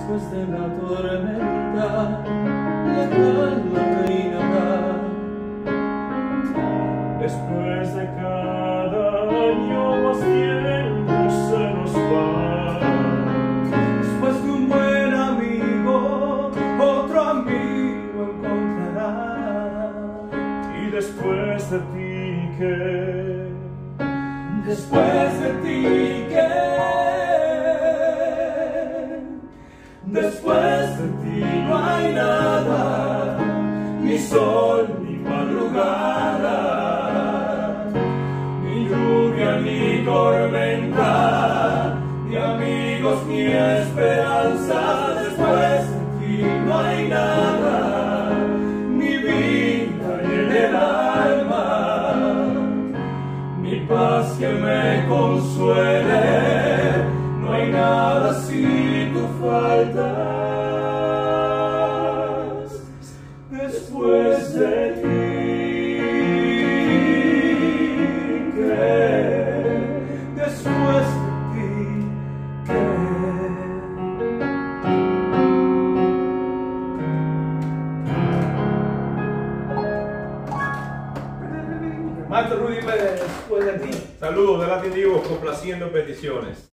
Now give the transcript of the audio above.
después de la tormenta, la calma reinará. Después de cada año más tiempo se nos va. Después de un buen amigo, otro amigo encontrará. Y después de ti que, después de ti que, después de ti no hay nada, ni sol ni madrugada, ni lluvia ni tormenta, ni amigos ni esperanza. Después de ti no hay nada, ni vida en el alma, ni paz que me consuele. No hay nada si tú faltas. Después de ti después de ti Maestro Rudy Pérez, después de ti. Saludos de Latin Divo, complaciendo peticiones.